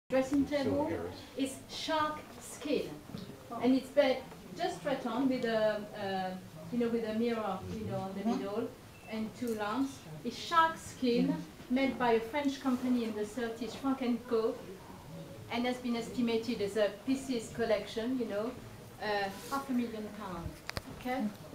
Dressing table is shark skin, and it's bed just right on with a with a mirror on the middle and two lamps. It's shark skin made by a French company in the 30s, Frank & Co, and has been estimated as a pieces collection, £500,000. Okay.